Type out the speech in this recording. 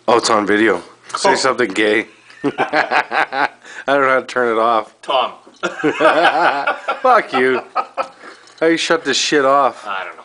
Oh, it's on video. Say something gay. I don't know how to turn it off. Tom. Fuck you. How you shut this shit off? I don't know.